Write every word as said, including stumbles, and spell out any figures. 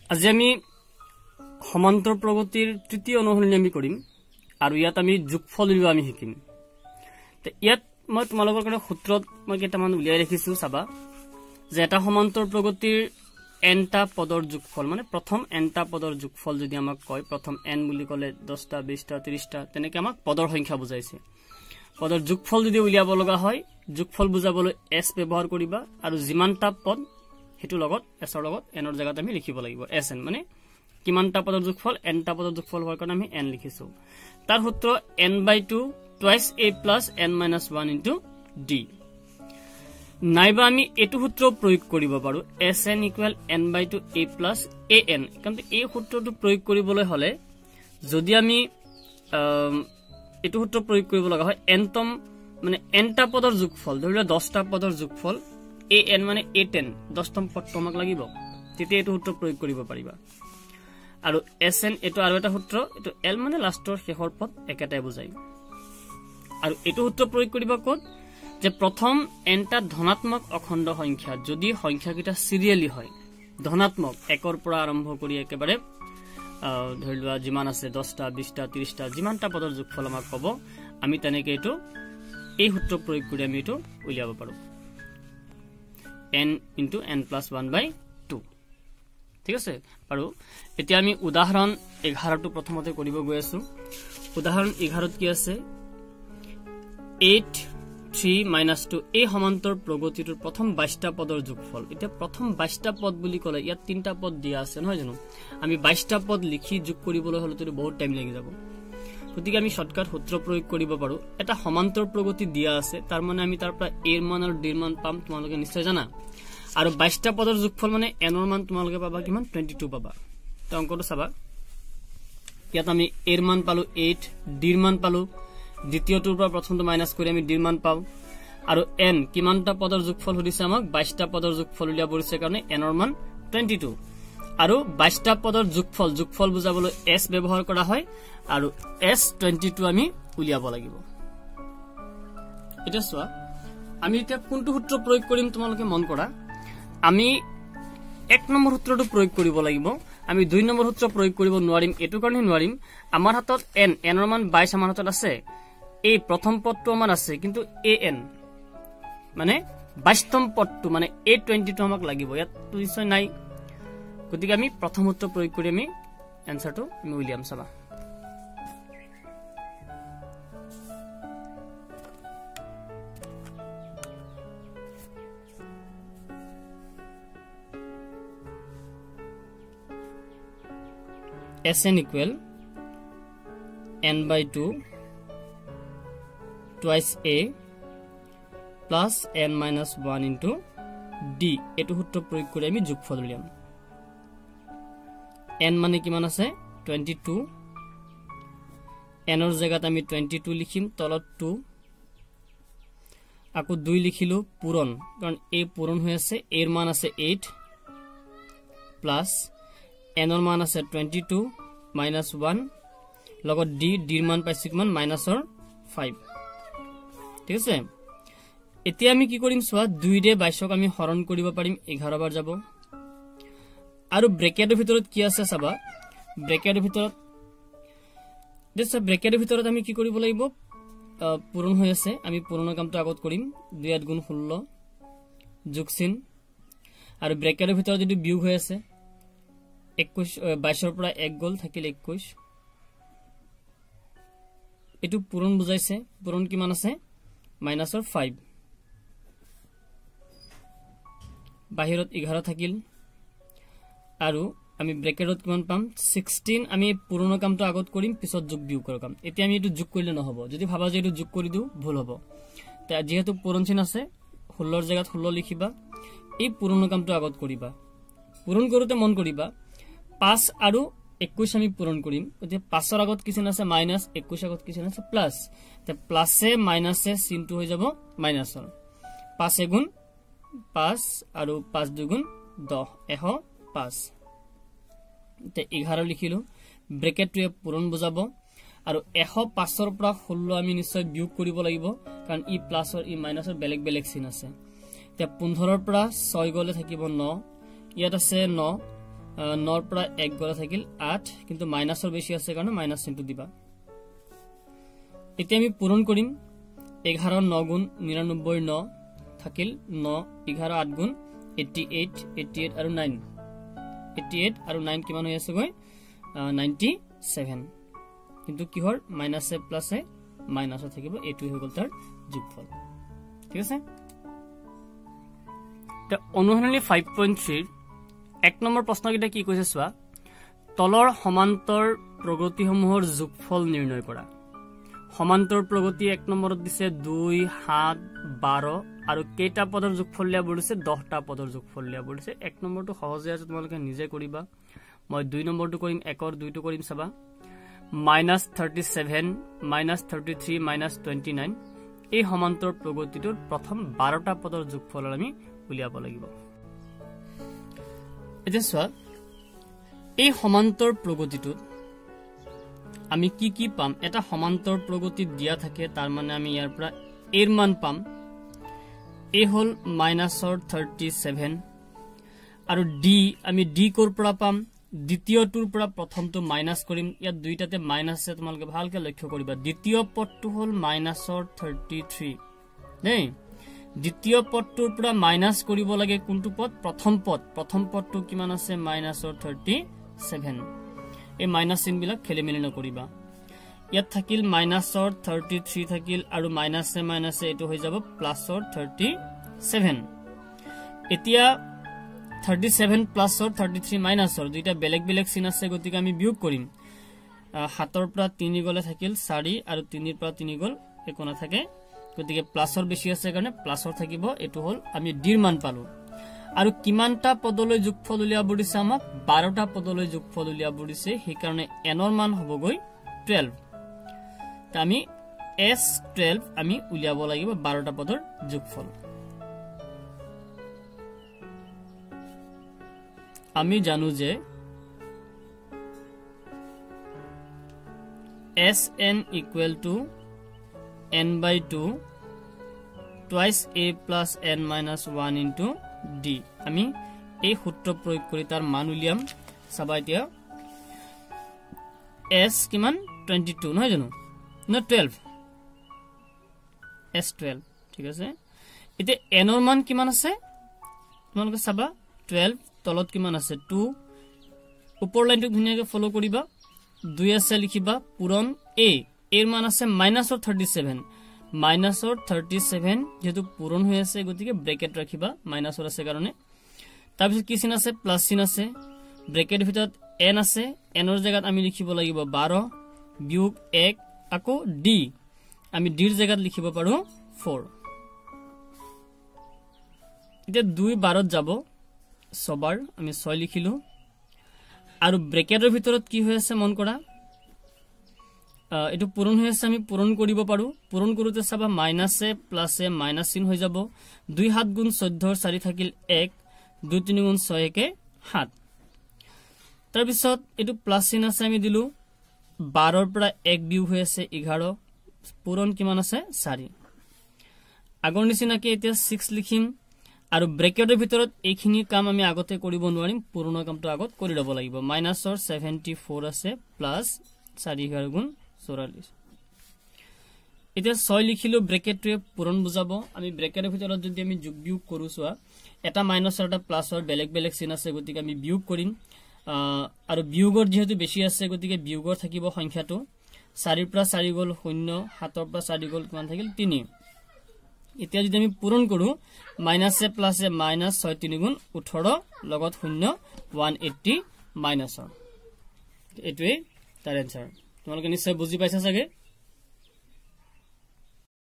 আজি আমি সমান্তর প্রগতির তৃতীয় অনুশীলনী আমি কৰিম আৰু ইয়াত আমি যোগফল উলিওৱা আমি শিকিম তে ইয়াত মই তোমালোকৰ কাৰণে সূত্ৰত মই কেইটামান উলিয়াই ৰাখিছো চাবা যে এটা সমান্তর প্রগতিৰ এনটা পদৰ যোগফল মানে প্ৰথম এনটা পদৰ যোগফল যদি আমাক কয় প্ৰথম এন বুলি কলে দহটা বিশটা ত্ৰিশটা তেনেকৈ আমাক পদৰ সংখ্যা বুজাইছে পদৰ যোগফল যদি উলিয়াব লগা হয় যোগফল বুজাবলৈ এস ব্যৱহাৰ কৰিবা আৰু যিমানটা পদ হেতু লগত এসৰ লগত এনৰ জায়গাত আমি লিখিব লাগিব এসএন মানে কিমানটা পদৰ যোগফল এনটা পদৰ যোগফল হোৱাৰ কাৰণে আমি এন লিখিছো তাৰ সূত্ৰ n by two twice a plus n minus one into d নাইবা আমি এটো সূত্ৰ প্ৰয়োগ কৰিব পাৰো sn equal n by two a plus an কিন্তু এই সূত্ৰটো প্ৰয়োগ কৰিবলৈ হলে যদি আমি এটো সূত্ৰ প্ৰয়োগ কৰিব লগা হয় nতম মানে nটা পদৰ যোগফল ধৰিলে দহটা পদৰ যোগফল an মানে a ten দহতম পদটো আমাক লাগিব তেতিয়া এটো সূত্ৰ প্ৰয়োগ কৰিব পাৰিবা আৰু sn এটো আৰু এটা সূত্ৰ এটো l মানে লাষ্টৰ শেষৰ পদ একেটাই বুজাই আৰু এটো সূত্ৰ প্ৰয়োগ কৰিবা ক'ত যে প্ৰথম nটা ধনাত্মক অখণ্ড সংখ্যা যদি সংখ্যাকিটা সিৰিয়ালি হয় ধনাত্মক একৰ পৰা আৰম্ভ কৰি একেবাৰে ধৰিলোৱা যিমান আছে দহটা বিশটা ত্ৰিশটা যিমানটা পদৰ যোগফল আমাক ক'ব আমি তেনেকৈ এটো এই সূত্ৰ প্ৰয়োগ কৰি আমি এটো উলিয়াব পাৰো n into n plus one by two ঠিক আছে আৰু এতিয়া আমি উদাহৰণ এঘাৰ টো প্ৰথমতে কৰিব গৈ আছো উদাহৰণ এঘাৰ ত কি আছে eight three minus two এই সমান্তৰ প্ৰগতিটোৰ প্ৰথম বাইশটা পদৰ যোগফল এতিয়া প্ৰথম বাইশটা পদ বুলি কলে ইয়াত তিনটা পদ দিয়া আছে নহয় জানো আমি বাইশটা পদ লিখি যোগ কৰিবলৈ হলে তো বহুত টাইম লাগি যাব গতিকে আমি শৰ্টকাট সূত্ৰ প্ৰয়োগ কৰিব পাৰো এটা সমান্তৰ প্ৰগতি দিয়া আছে তাৰ মানে আমি তাৰ পৰা a ৰ মান আৰু d ৰ মান পাম তোমালোকে নিশ্চয় জানা আৰু বাইশটা পদৰ যোগফল মানে n ৰ মান তোমালোকে পাবা কিমান twenty-two পাবা তো অংকটো চাবা ইয়াত আমি a ৰ মান পালো eight d ৰ মান পালো দ্বিতীয়টোৰ পৰা প্ৰথমটো মাইনাস কৰি আমি d ৰ মান পাও আৰু n কিমানটা পদৰ যোগফল হদিছে আমাক বাইশটা পদৰ যোগফল উলিয়া পৰিছে কাৰণে n ৰ মান twenty-two আৰু বাইশটা পদৰ যোগফল যোগফল বুজাবলৈ s ব্যৱহাৰ কৰা হয় আৰু s twenty-two আমি উলিয়াব লাগিব এটা সোৱা আমি এতিয়া কোনটো সূত্ৰ প্ৰয়োগ কৰিম তোমালোকে মন কৰা আমি এক নম্বৰ সূত্ৰটো প্ৰয়োগ কৰিব লাগিব আমি দুই নম্বৰ সূত্ৰ প্ৰয়োগ কৰিব নোৱাৰিম এটো কাৰণে নোৱাৰিম আমাৰ হাতত n n ৰ মান বাইশ আমাৰ হাতত আছে এই প্ৰথম পদটো আমাৰ আছে কিন্তু an মানে বাইশতম পদটো মানে a twenty-two আমাক লাগিব ইয়াত নিশ্চয় নাই গতিকে আমি প্ৰথম সূত্ৰ প্ৰয়োগ কৰি আমি এনসাৰটো আমি উলিয়াম চাবা sn equal n by two twice a plus n minus one into d এটো সূত্ৰ প্ৰয়োগ কৰি আমি যোগফল উলিয়াম n মানে কিমান আছে twenty-two n ৰ জায়গাত আমি twenty-two লিখিম তলত two আকো দুই লিখিলো পূৰণ কাৰণ a পূৰণ হৈ আছে a ৰ মান আছে eight plus n ৰ মান আছে twenty-two minus one লগত d d ৰ মান পাইছো কিমান minusৰ five ঠিক আছে এতিয়া আমি কি কৰিম সোৱা দুই ৰে বাইশক আমি হৰণ কৰিব পাৰিম এঘাৰ বাৰ যাব আৰু ব্ৰেকেটৰ ভিতৰত কি আছে চাবা ব্ৰেকেটৰ ভিতৰত দেখছ ব্ৰেকেটৰ ভিতৰত আমি কি কৰিব লাগিব পূৰণ হৈ আছে আমি পূৰণৰ কামটো আগত কৰিম দুই আঠ গুণ ষোল্ল যোগচিন আৰু ব্ৰেকেটৰ ভিতৰত যদি বিয়োগ হৈ আছে একৈশ বাইশৰ পৰা এক গল থাকিল একৈশ এটো পূৰণ বুজাইছে পূৰণ কিমান আছে মাইনাসৰ five বাহিৰত এঘাৰ থাকিল আৰু আমি ব্ৰেকেটত কিমান পাম sixteen আমি পূৰণৰ কামটো আগত কৰিম পিছত যোগ বিয়োগ কৰাৰ কাম এতিয়া আমি এটো যোগ কৰিলে নহব যদি ভাবা যে এটো যোগ কৰি দিও ভুল হ'ব তা যেহেতু পূৰণ চিন আছে ষোল্ল ৰ জায়গাত ষোল্ল লিখিবা এই পূৰণৰ কামটো আগত কৰিবা পূৰণ কৰোতে মন কৰিবা পাঁচ আৰু একৈশ আমি পূৰণ কৰিম এতিয়া পাঁচ ৰ আগত কি চিন আছে মাইনাস একৈশ আগত কি চিন আছে প্লাস তে প্লাসে মাইনাসে চিনটো হৈ যাব মাইনাসৰ পাঁচ গুণ পাঁচ আৰু পাঁচ দুগুণ দহ এশ পাঁচ তে এঘাৰ লিখিলো ব্ৰেকেটটোৱে পূৰণ বুজাব আৰু এশ পাঁচ ৰ পৰা ষোল্ল আমি নিশ্চয় বিয়োগ কৰিব লাগিব কাৰণ ই প্লাসৰ ই মাইনাসৰ বেলেগ বেলেগ চিন আছে তে পোন্ধৰ ৰ পৰা ছয় গলে থাকিব ন ইয়াত আছে ন নৰ পৰা এক গলে থাকিল আঠ কিন্তু মাইনাসৰ বেছি আছে কাৰণে মাইনাস চিনটো দিবা এতিয়া আমি পূৰণ কৰিম এঘাৰ ন গুণ নিৰানব্বৈ ন থাকিল ন এঘাৰ আঠ গুণ अठासी अठासी আৰু নয় अठासी আৰু নয় কিমান হৈ আছে গৈ सत्तानवे কিন্তু কি হল minus A plus A minus থাকিব এটো হৈ গল তাৰ যোগফল ঠিক আছে তে অনুশীলনী পাঁচ পইণ্ট তিন এক নম্বৰ প্ৰশ্নকিটা কি কৈছে চোৱা তলৰ সমান্তৰ প্ৰগতিসমূহৰ যোগফল নিৰ্ণয় কৰা সমান্তৰ প্ৰগতি এক নম্বৰত দিছে দুই সাত বাৰ আৰু কেইটা পদৰ যোগফল লিয়া বলিছে দহটা পদৰ যোগফল লিয়া বলিছে এক নম্বৰটো সহজে আছে তোমালোকে নিজে কৰিবা মই দুই নম্বৰটো কৰিম একৰ দুইটো কৰিম চাবা minus thirty-seven minus thirty-three minus twenty-nine এই সমান্তৰ প্ৰগতিটোৰ প্ৰথম বাৰটা পদৰ যোগফল আমি উলিয়াব লাগিব এতিয়া চোৱা এই সমান্তৰ প্ৰগতিটোত আমি কি কি পাম এটা সমান্তৰ প্ৰগতি দিয়া থাকে তাৰ মানে আমি ইয়াৰ পৰা এৰ মান পাম এ হল মাইনাসৰ thirty-seven আৰু ডি আমি ডি কোৰ পৰা পাম দ্বিতীয়টোৰ পৰা প্ৰথমটো মাইনাস কৰিম ইয়াত দুইটাতে মাইনাস আছে তোমালোকে ভালকে লক্ষ্য কৰিবা দ্বিতীয় পদটো হল মাইনাসৰ thirty-three দেই দ্বিতীয় পদটোৰ পৰা মাইনাস কৰিব লাগে কোনটো পদ প্ৰথম পদ প্ৰথম পদটো কিমান আছে মাইনাসৰ thirty-seven এই মাইনাস চিন বিলাক খেলিমেলি নকৰিবা ইয়াত থাকিল মাইনাসৰ thirty-three থাকিল আৰু মাইনাসে মাইনাসে এটো হৈ যাব প্লাসৰ thirty-seven এতিয়া thirty-seven plus or thirty-three minus or দুইটা বেলেগ বেলেগ চিন আছে গতিকে আমি বিয়োগ কৰিম সাতৰ পৰা তিনি গলে থাকিল চাৰি আৰু তিনিৰ পৰা তিনি গল একো না থাকে গতিকে প্লাসৰ বেছি আছে কাৰণে প্লাসৰ থাকিব এটো হল আমি ডিৰ মান পালো আৰু কিমানটা পদলৈ যোগফল উলিয়াব দিছে আমাক বাৰটা পদলৈ যোগফল উলিয়াব দিছে সেই কাৰণে এনৰ মান হবগৈ twelve তা আমি s twelve আমি উলিয়াব লাগিব বাৰটা পদৰ যোগফল আমি জানো যে sn equal to n by two twice a plus n minus one into d আমি এই সূত্র প্রয়োগ কৰি তাৰ মান উলিয়াম চাবা এতিয়া s কিমান twenty-two নহয় জানো না twelve s twelve ঠিক আছে এতিয়া n ৰ মান কিমান আছে তোমালোকে চাবা twelve তলত কিমান আছে two উপৰ লাইনটো ধুনিয়াকৈ ফলো কৰিবা দুই আছে লিখিবা পূৰণ a এৰ মান আছে মাইনাসৰ thirty-seven মাইনাসৰ thirty-seven যেহেতু পূৰণ হৈ আছে গতিকে ব্ৰেকেট ৰাখিবা মাইনাসৰ আছে কাৰণে তাৰ পিছত কি চিন আছে প্লাস চিন আছে ব্ৰেকেট ভিতৰত n আছে n ৰ জায়গাত আমি লিখিব লাগিব বাৰ বিয়োগ এক আকৌ d আমি d ৰ জায়গাত লিখিব পাৰো four এতিয়া দুই বাৰত যাব সবার আমি ছয় লিখিলো আৰু ব্ৰেকেটৰ ভিতৰত কি হৈ আছে মন কৰা এটো পূৰণ হৈ আছে আমি পূৰণ কৰিব পাৰো পূৰণ কৰোতে চাবা মাইনাসে প্লাসে মাইনাস চিন হৈ যাব দুই সাত গুণ চৈধ্য ৰ চাৰি থাকিল এক দুই তিনি গুণ ছয় কে সাত তাৰ পিছত এটো প্লাস চিন আছে আমি দিলু বাৰ ৰ পৰা এক বিয়োগ হৈ আছে এঘাৰ পূৰণ কিমান আছে চাৰি আগৰ নিচিনাকৈ এতিয়া six লিখিম আৰু ব্ৰেকেটৰ ভিতৰত এইখিনি কাম আমি আগতে কৰিব নোৱাৰিম পুৰণা কামটো আগত কৰি লব লাগিব মাইনাসৰ seventy-four আছে প্লাস চাৰি এঘাৰ গুণ চৌৰাল্লিছ এতিয়া ছয় লিখিলো ব্ৰেকেটটোৱে পূৰণ বুজাব আমি ব্ৰেকেটৰ ভিতৰত যদি আমি যোগ বিয়োগ কৰো সোৱা এটা মাইনাস আৰু এটা প্লাসৰ বেলেগ বেলেগ চিন আছে গতিকে আমি বিয়োগ কৰিম আৰু বিয়োগৰ যেহেতু বেছি আছে গতিকে বিয়োগৰ থাকিব সংখ্যাটো চাৰি ৰ পৰা চাৰি গল শূন্য সাত ৰ পৰা চাৰি গল কিমান থাকিল তিনি এতিয়া যদি আমি পূৰণ কৰো মাইনাসে প্লাসে মাইনাস ছয় তিনি গুণ ওঠৰ লগত শূন্য one eighty মাইনাসৰ এটোৱে তাৰ এনসাৰ তোমালোকে নিশ্চয় বুজি পাইছা চাগে